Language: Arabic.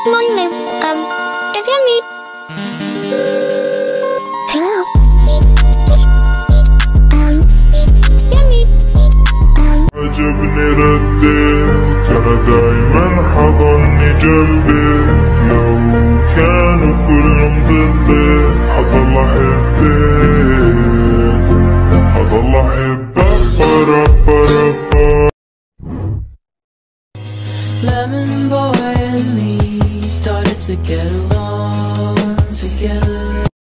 morning. Does you need? Hello. You need. عجبني ردك، أنا دايما حضني جنبك، لو كانوا كلهم ضدك حضل أحبك، حضل أحبك. Lemon boy and me started to get